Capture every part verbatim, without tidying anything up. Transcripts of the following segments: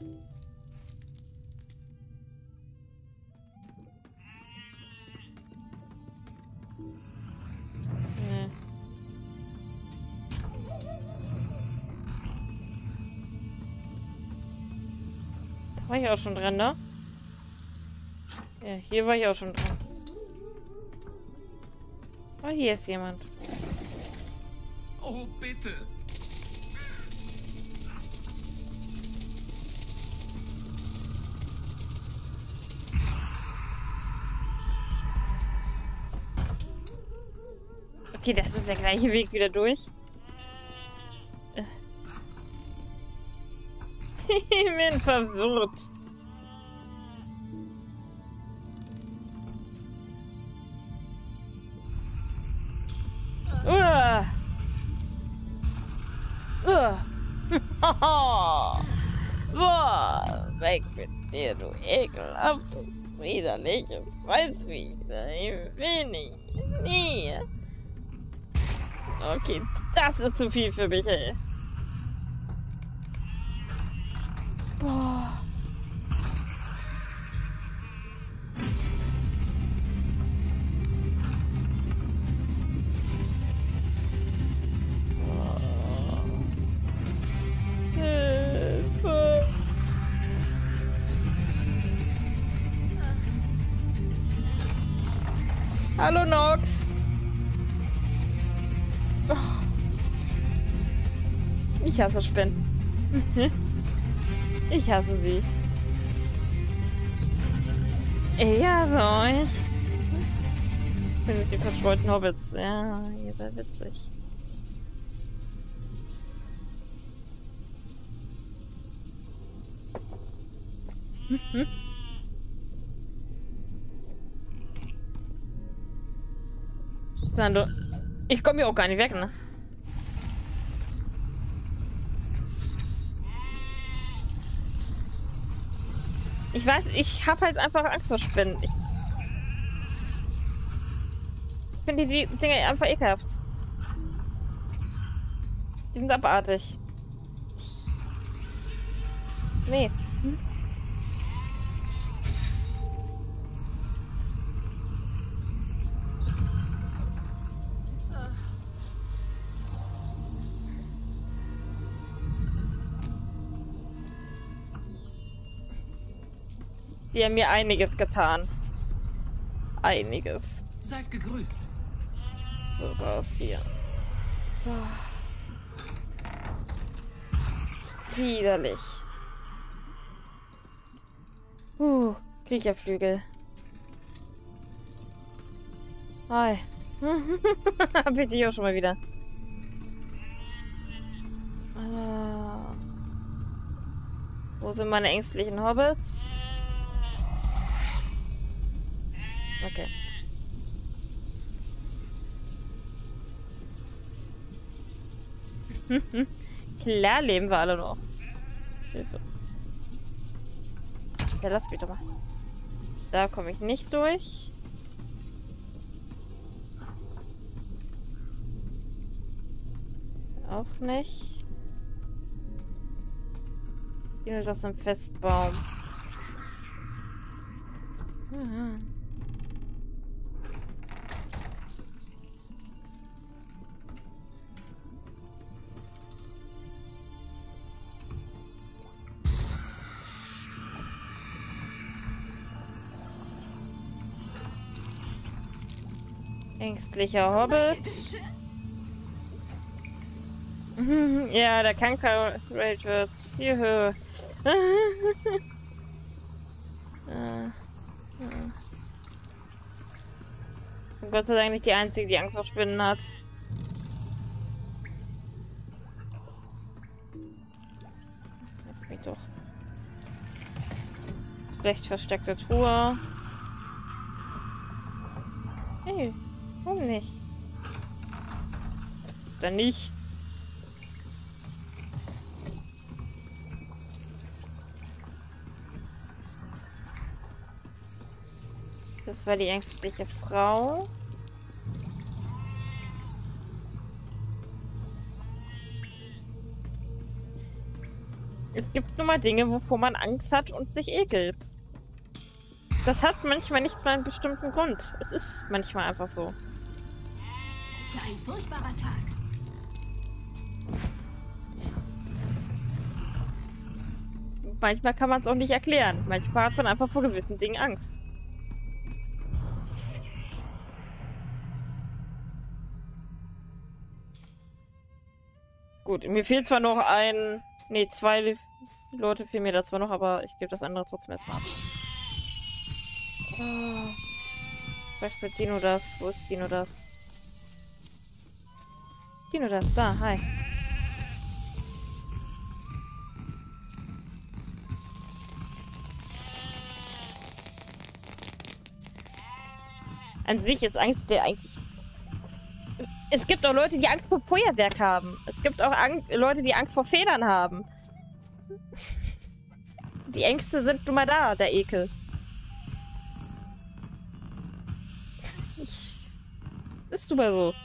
Nee. Da war ich auch schon dran, ne? Ja, hier war ich auch schon dran. Oh, hier ist jemand. Oh, bitte. Okay, das ist der gleiche Weg wieder durch. Ich bin verwirrt. Uah. Uah. Boah, weg mit dir, du ekelhaftes, widerliches Scheißvieh. Ich will nicht. Nie. Okay, das ist zu viel für mich, ey. Boah. Hilfe. Hallo Nox. Ich hasse Spinnen. Ich hasse sie. Ja, so, ich bin mit den verschwollten Hobbits. Ja, ihr seid witzig. Sando, ich komme hier auch gar nicht weg, ne? Ich weiß, ich habe halt einfach Angst vor Spinnen. Ich finde die, die Dinge einfach ekelhaft. Die sind abartig. Nee. Hm? Die haben mir einiges getan. Einiges. Seid gegrüßt. So, raus hier. So. Widerlich. Uh, Kriecherflügel. Hi. Hab ich dich auch schon mal wieder. Ah. Wo sind meine ängstlichen Hobbits? Okay. Klar leben wir alle noch. Hilfe. Ja, lass mich doch mal. Da komme ich nicht durch. Auch nicht. Hier ist das ein Festbaum. Mhm. Ängstlicher Hobbit. Ja, der Kanker Rage wird. Juhu. Gott sei Dank nicht die Einzige, die Angst vor Spinnen hat. Lass mich doch. Schlecht versteckte Truhe. Hey, warum nicht? Dann nicht. Das war die ängstliche Frau. Es gibt nun mal Dinge, wovor man Angst hat und sich ekelt. Das hat manchmal nicht mal einen bestimmten Grund. Es ist manchmal einfach so. Es war ein furchtbarer Tag. Manchmal kann man es auch nicht erklären. Manchmal hat man einfach vor gewissen Dingen Angst. Gut, mir fehlt zwar noch ein... Ne, zwei Leute fehlen mir da zwar noch, aber ich gebe das andere trotzdem erstmal ab. Oh. Vielleicht wird Dino das. Wo ist Dino das? Dino das, da, hi. An sich ist Angst der eigentlich... Es gibt auch Leute, die Angst vor Feuerwerk haben. Es gibt auch Ang Leute, die Angst vor Federn haben. Die Ängste sind nun mal da, der Ekel. Ich... Ist nun mal so.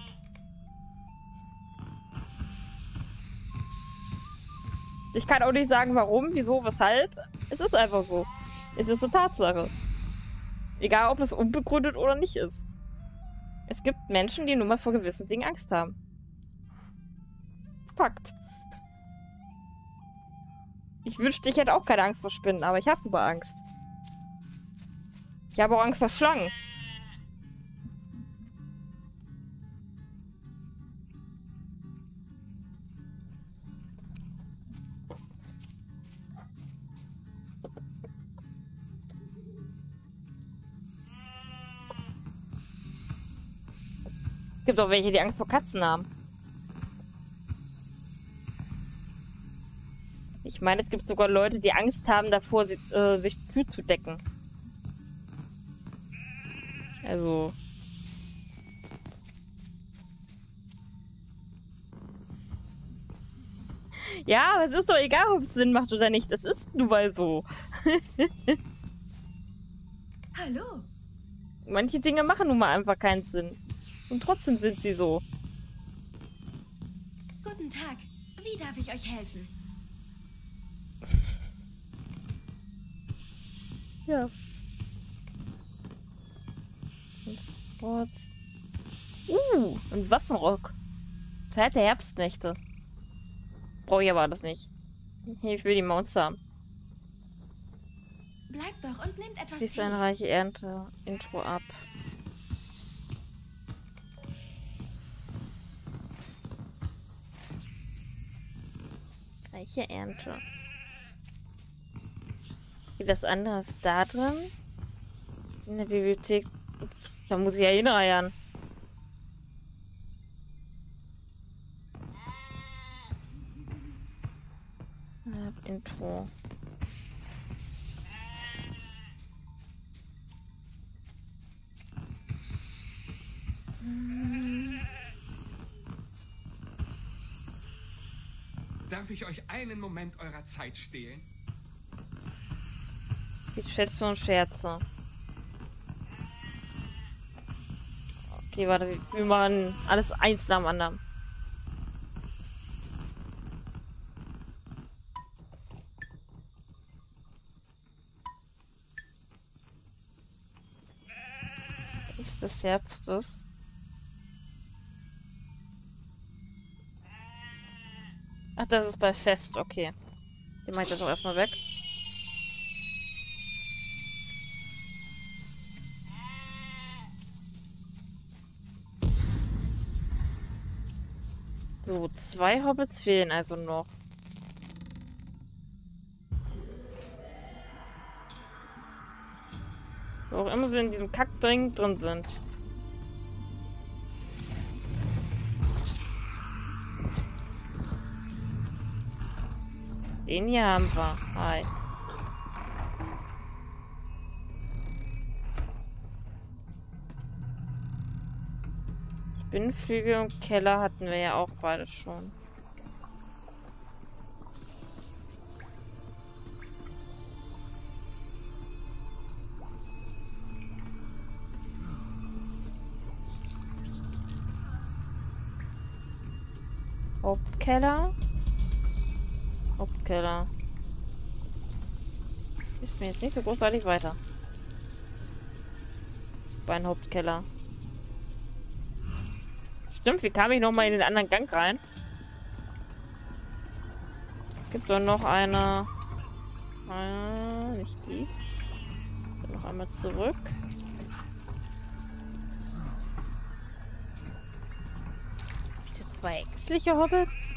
Ich kann auch nicht sagen, warum, wieso, weshalb. Es ist einfach so. Es ist eine Tatsache. Egal, ob es unbegründet oder nicht ist. Es gibt Menschen, die nur mal vor gewissen Dingen Angst haben. Fakt. Ich wünschte, ich hätte auch keine Angst vor Spinnen, aber ich habe über Angst. Ich habe auch Angst vor Schlangen. Es gibt auch welche, die Angst vor Katzen haben. Ich meine, es gibt sogar Leute, die Angst haben davor, sie, äh, sich zuzudecken. Also... Ja, aber es ist doch egal, ob es Sinn macht oder nicht. Das ist nun mal so. Hallo. Manche Dinge machen nun mal einfach keinen Sinn. Und trotzdem sind sie so. Guten Tag. Wie darf ich euch helfen? Ja. Und uh, ein Waffenrock. Zeit der Herbstnächte. Brauche ich aber das nicht. Ich will die Monster haben. Bleibt doch und nehmt etwas. Siehst du eine reiche Ernte. Intro ab. Reiche Ernte. Wie das andere ist da drin? In der Bibliothek. Da muss ich ja hinreiern. Intro. Darf ich euch einen Moment eurer Zeit stehlen? Die Schätze und Scherze. Okay, warte, wir machen alles eins nach dem anderen. Ist das Herbstes? Ach, das ist bei Fest, okay. Den mache ich das auch erstmal weg. So, zwei Hobbits fehlen also noch. Wo auch immer sie in diesem Kackdring drin sind. Den hier haben wir. Hi. Spinnenflügel und Keller hatten wir ja auch beide schon. Hauptkeller. Hauptkeller. Ich bin jetzt nicht so großartig weiter. Bei einem Hauptkeller. Stimmt, wie kam ich nochmal in den anderen Gang rein? Gibt doch noch eine. Äh, nicht dies. Dann noch einmal zurück. Die zwei ängstliche Hobbits.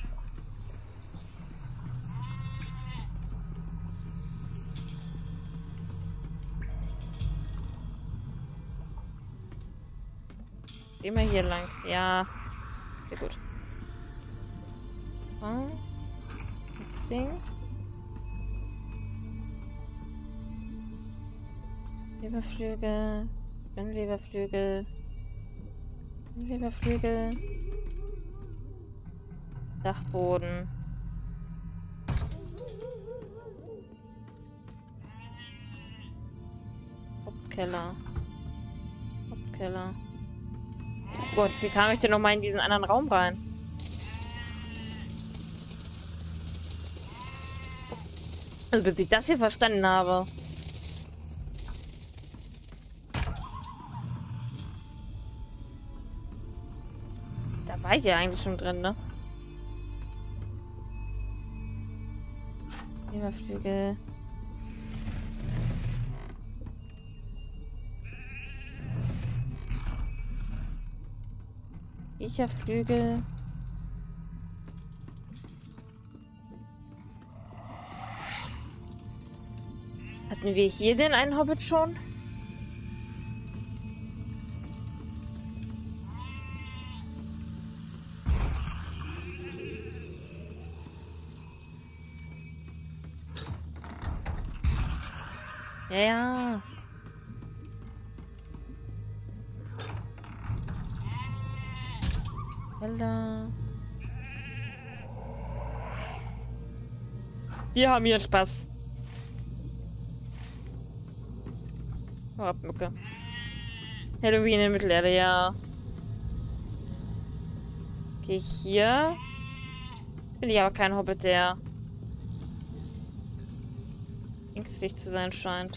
Immer hier lang. Ja. Sehr gut. So. Das Ding. Weberflügel. Weberflügel. Weberflügel. Dachboden. Hauptkeller. Hauptkeller. Oh Gott, wie kam ich denn nochmal in diesen anderen Raum rein? Also bis ich das hier verstanden habe. Da war ich ja eigentlich schon drin, ne? Weberflügel. Flügel. Hatten wir hier denn einen Hobbit schon? Ja, ja. Hello. Wir haben hier Spaß. Oh, Abmucke. Halloween in Mittelerde, ja. Okay, hier bin ich aber kein Hobbit, der ängstlich zu sein scheint.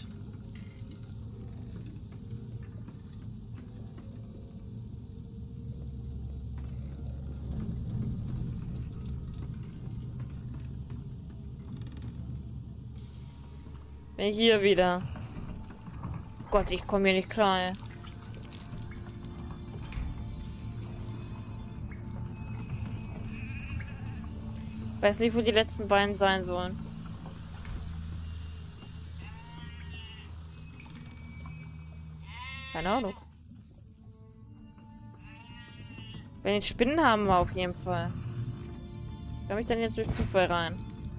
Bin hier wieder. Gott, ich komme hier nicht klar, ey. Weiß nicht, wo die letzten beiden sein sollen. Keine Ahnung. Wenn die Spinnen haben wir auf jeden Fall. Komme ich dann jetzt durch Zufall rein?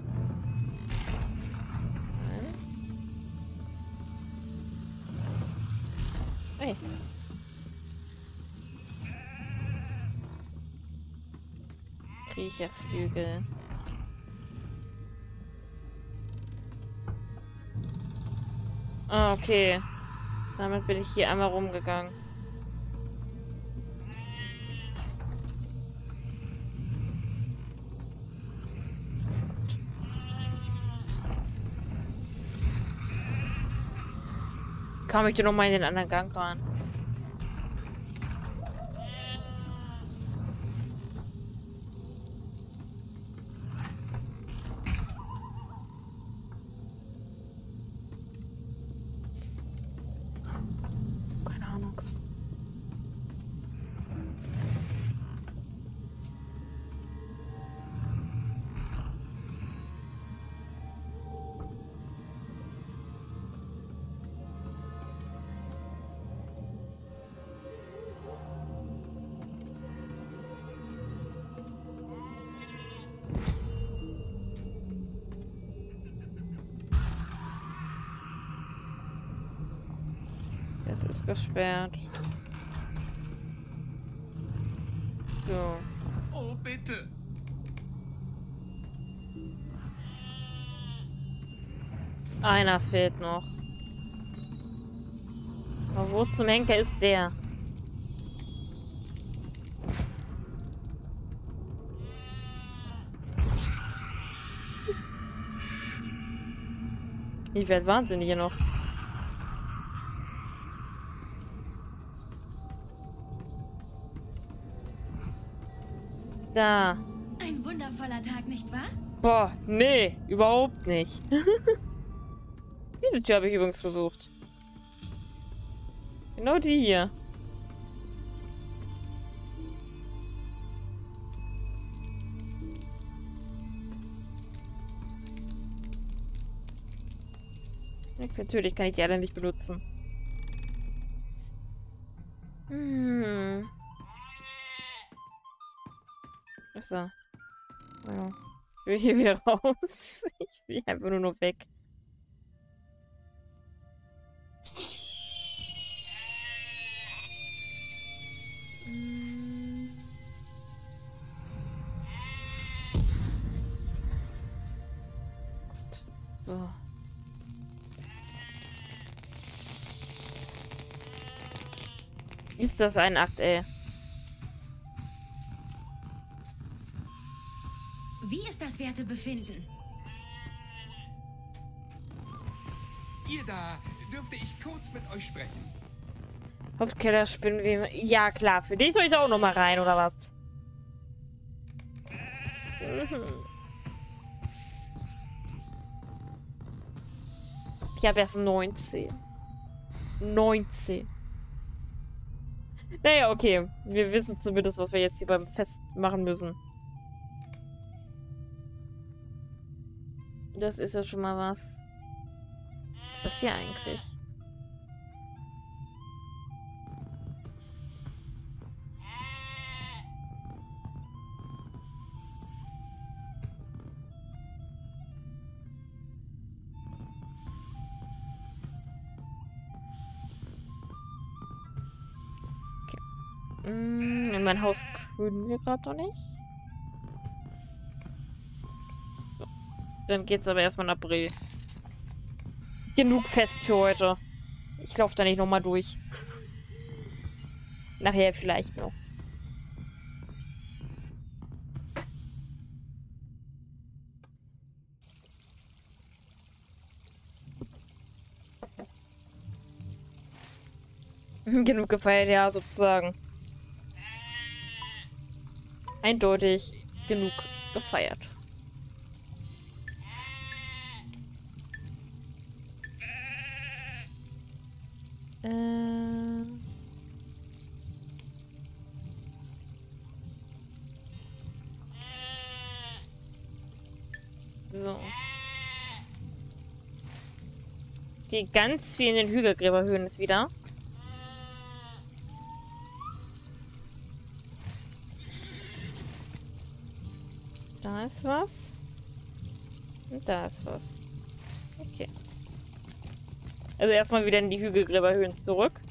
Nein. Hey. Kriecherflügel. Ah, okay. Damit bin ich hier einmal rumgegangen. Kam ich denn noch mal in den anderen Gang rein? Keine Ahnung. Es ist gesperrt. So. Oh, bitte. Einer fehlt noch. Aber wo zum Henker ist der? Ich werde wahnsinnig hier noch. Da. Ein wundervoller Tag, nicht wahr? Boah, nee, überhaupt nicht. Diese Tür habe ich übrigens versucht. Genau die hier. Ja, natürlich kann ich die alle nicht benutzen. Hm. So. Ja. Ich will hier wieder raus. Ich will einfach nur noch weg. Hm. Gut. So. Ist das ein Akt, ey? Wie ist das Wertebefinden? Ihr da, dürfte ich kurz mit euch sprechen? Hauptkeller Spinnenweben. Ja, klar. Für dich soll ich da auch noch mal rein, oder was? Mhm. Ich habe erst neunzehn. neunzehn. Naja, okay. Wir wissen zumindest, was wir jetzt hier beim Fest machen müssen. Das ist ja schon mal was. Was ist das hier eigentlich? In mein Haus können wir gerade noch nicht. So. Dann geht's aber erstmal nach Bre. Genug Fest für heute. Ich laufe da nicht nochmal durch. Nachher vielleicht noch. Genug gefeiert, ja, sozusagen. Eindeutig genug gefeiert. Äh... So. Geht ganz viel in den Hügelgräberhöhen ist wieder. Da ist was. Und da ist was. Okay. Also erstmal wieder in die Hügelgräberhöhen zurück.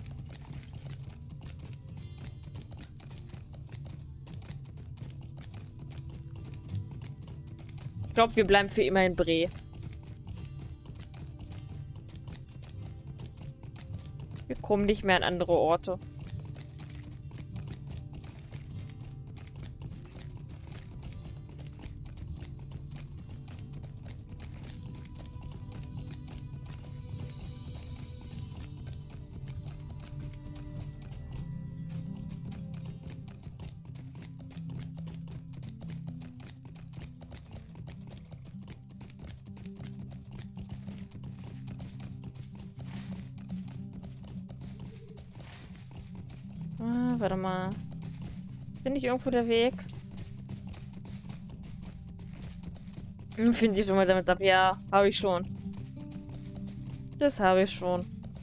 Ich glaube, wir bleiben für immer in Bre. Wir kommen nicht mehr an andere Orte. Ah, warte mal. Bin ich irgendwo der Weg? Hm, finde ich schon mal damit ab. Ja, habe ich schon. Das habe ich schon.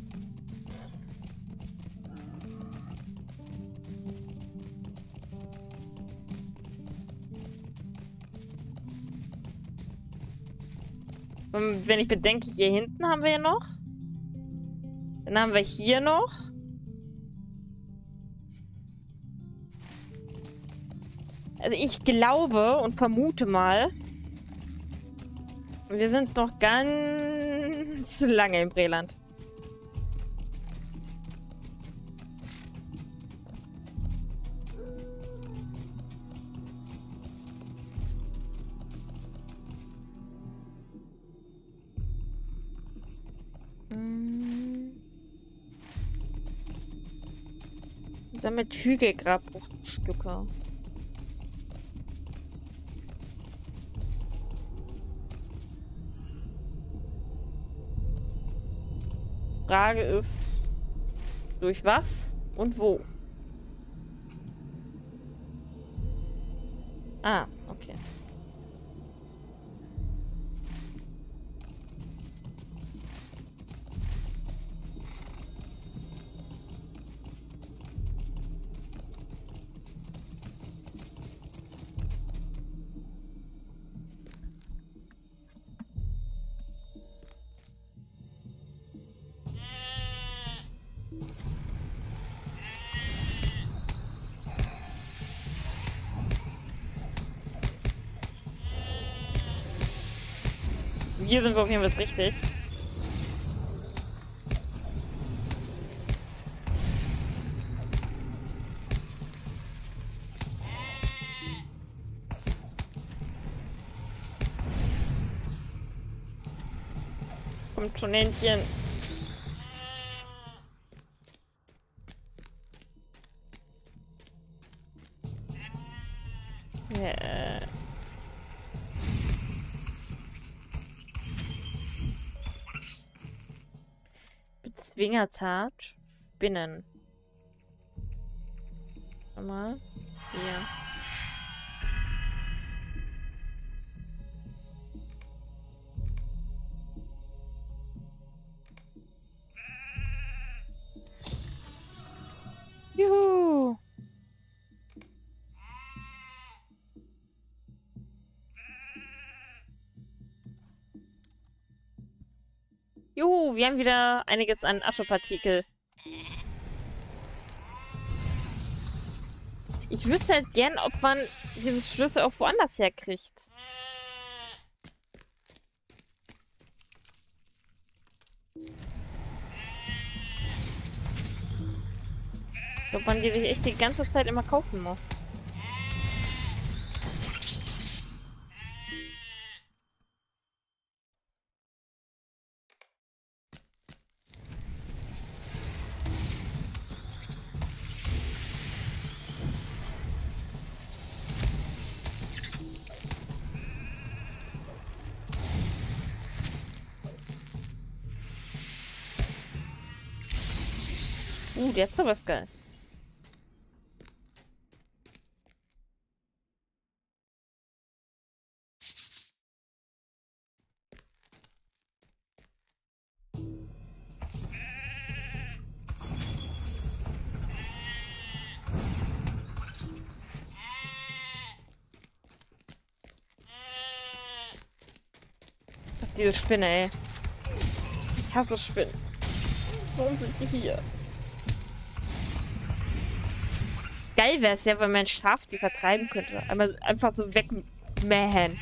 Und wenn ich bedenke, hier hinten haben wir ja noch. Dann haben wir hier noch. Also ich glaube und vermute mal, wir sind noch ganz lange im Breland. Hm. Sammelt Hügelgrabbruchstücke. Frage ist, durch was und wo? Ah, okay. Hier sind wir auf jeden Fall richtig. Kommt schon, Händchen. Ja. Bezwingertat. Spinnen. Schau mal. Hier. Juhu. Juhu, wir haben wieder einiges an Aschepartikel. Ich wüsste halt gern, ob man diese Schlüssel auch woanders herkriegt. Ob man die sich echt die ganze Zeit immer kaufen muss. Uh, der ist sowas geil. Ach, diese Spinne, ey. Ich hasse Spinnen. Warum sind die hier? Geil wäre es ja, wenn man Schaf die vertreiben könnte. Einmal einfach so wegmähen.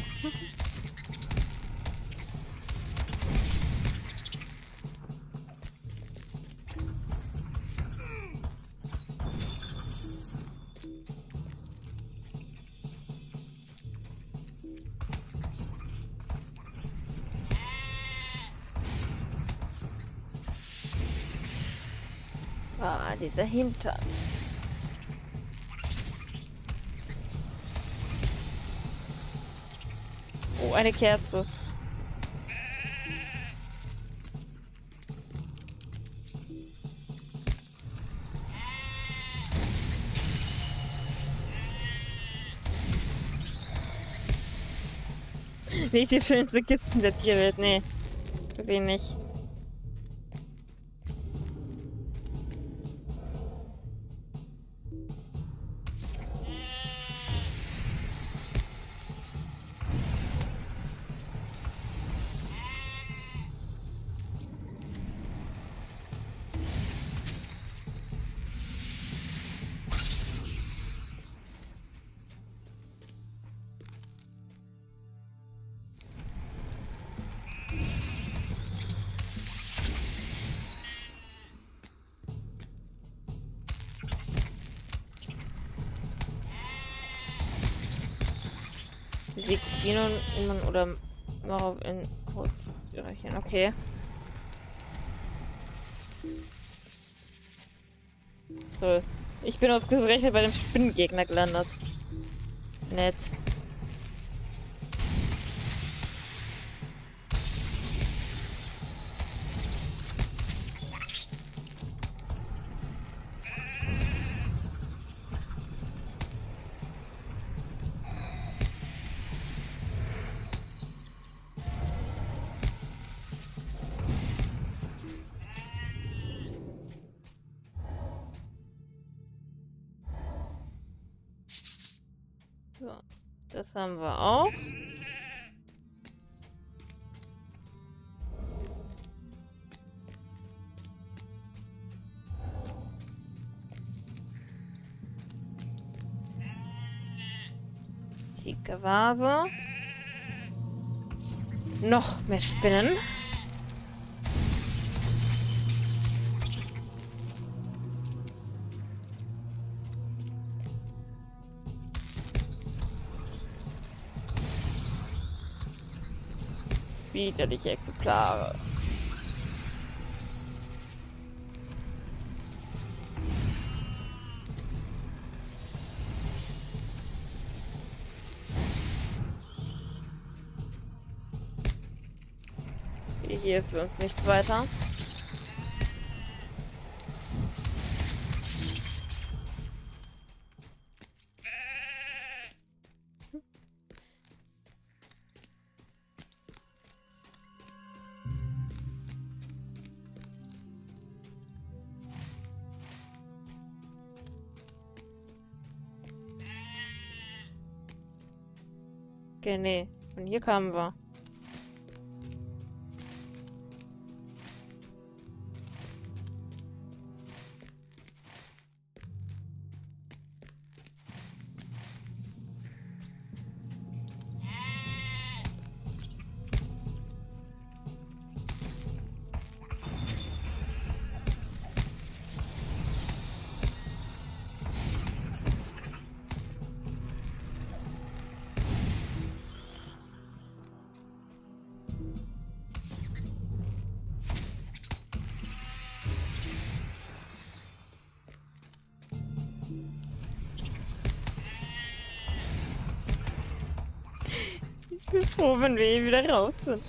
Ah, dieser Hintern. Oh, eine Kerze. Nicht die schönste Kisten der Tierwelt, nee. Wirklich nicht. Wir gehen in oder Marav in Rechnen, okay. So. Ich bin ausgerechnet bei dem Spinnengegner gelandet. Nett. So, das haben wir auch. Schicke Vase. Noch mehr Spinnen. Widerliche Exemplare. Hier ist uns nichts weiter. Okay, nee. Von hier kamen wir. Ich bin froh, wenn wir hier wieder raus sind.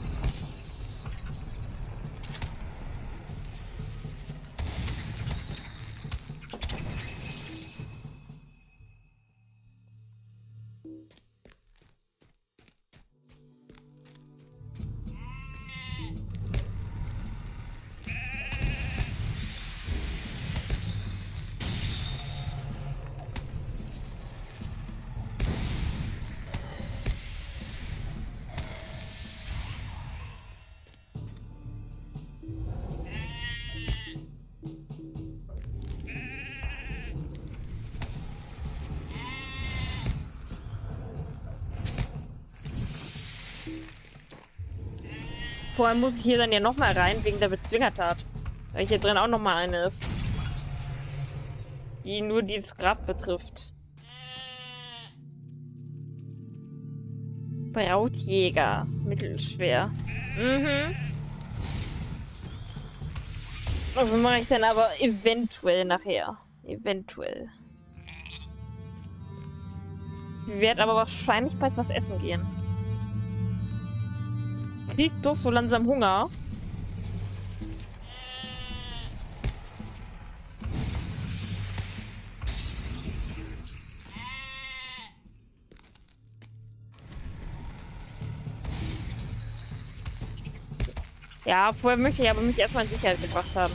Vorher muss ich hier dann ja nochmal rein, wegen der Bezwingertat. Weil hier drin auch nochmal eine ist. Die nur dieses Grab betrifft. Brautjäger. Mittelschwer. Mhm. Also mache ich dann aber eventuell nachher. Eventuell. Ich werde aber wahrscheinlich bald was essen gehen. Kriegt doch so langsam Hunger. Ja, vorher möchte ich aber mich erstmal in Sicherheit gebracht haben.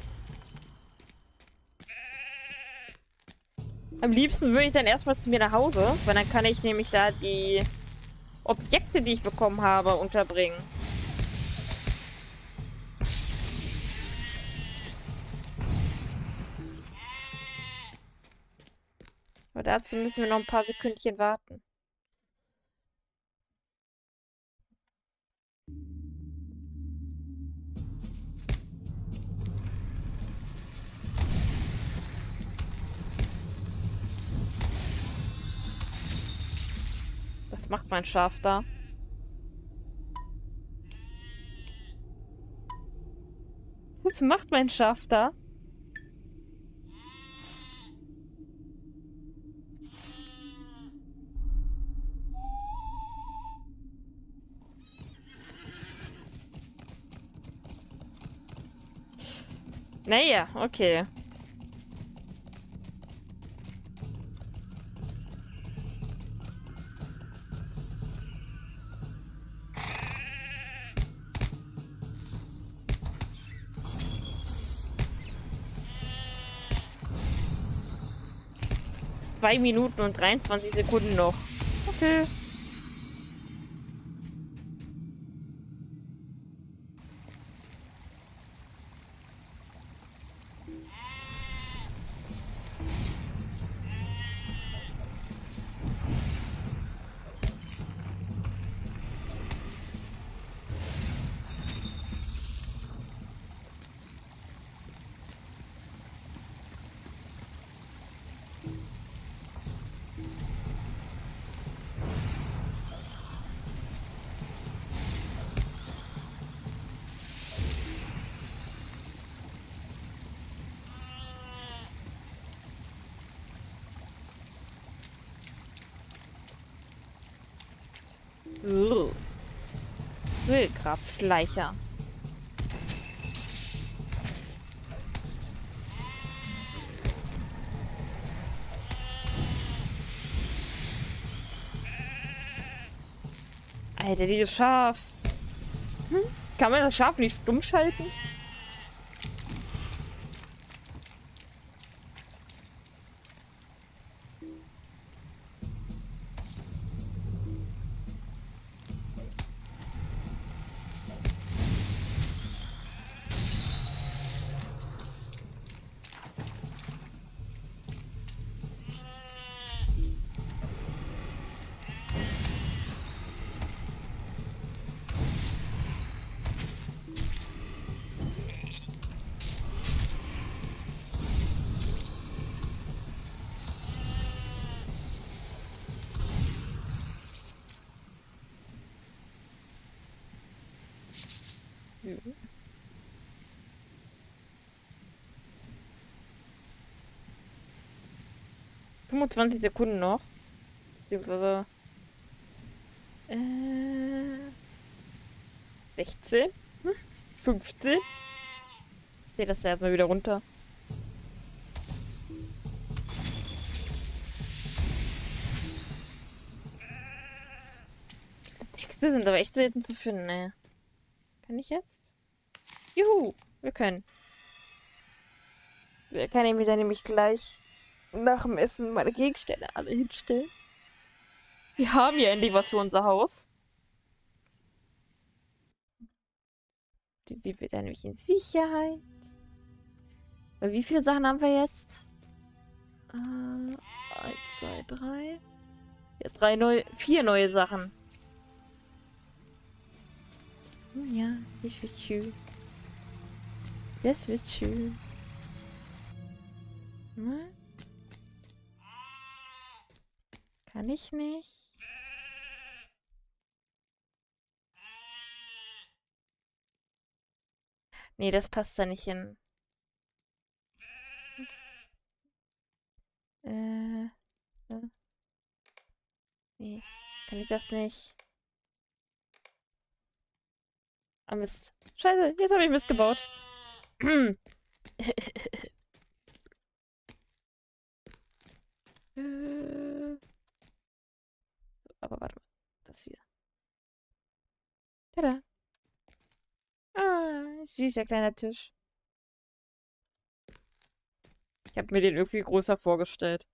Am liebsten würde ich dann erstmal zu mir nach Hause, weil dann kann ich nämlich da die Objekte, die ich bekommen habe, unterbringen. Aber dazu müssen wir noch ein paar Sekündchen warten. Was macht mein Schaf da? Was macht mein Schaf da? Naja, okay. Zwei Minuten und dreiundzwanzig Sekunden noch. Okay. Ugh. Wildgrabschleicher. Alter, dieses Schaf. Hm? Kann man das Schaf nicht stumm schalten? Mhm. fünfundzwanzig Sekunden noch. Beziehungsweise. Äh. sechzehn? fünfzehn? Ich sehe das da erstmal wieder runter. Texte sind aber echt selten zu finden, ne? Kann ich jetzt? Juhu, wir können. Wir können mir dann nämlich gleich nach dem Essen meine Gegenstände alle hinstellen. Wir haben ja endlich was für unser Haus. Die sieht wir dann nämlich in Sicherheit. Weil wie viele Sachen haben wir jetzt? Äh, eins, zwei, drei. Ja, drei neue, vier neue Sachen. Hm, ja, das wird schön. Das wird schön. Hm? Kann ich nicht. Nee, das passt da nicht hin. Äh. äh. Nee, kann ich das nicht. Ah, Mist. Scheiße, jetzt habe ich Mist gebaut. äh. Aber warte mal. Das hier. Tada. Ah, süßer kleiner Tisch. Ich habe mir den irgendwie größer vorgestellt.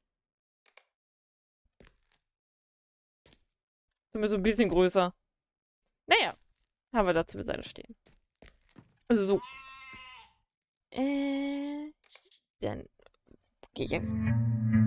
Zumindest so ein bisschen größer. Naja, haben wir dazu beiseite stehen. So. Äh, dann gehe ich.